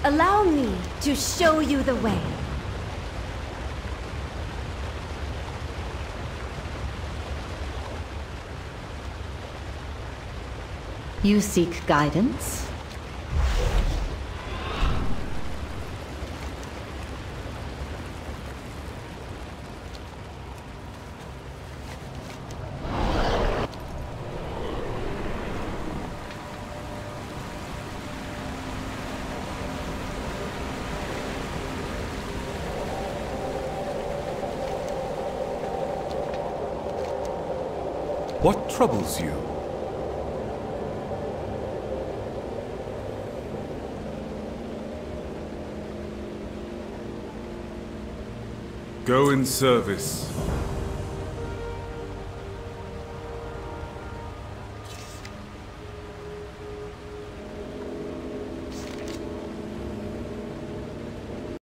Allow me to show you the way. You seek guidance? What troubles you? Go in service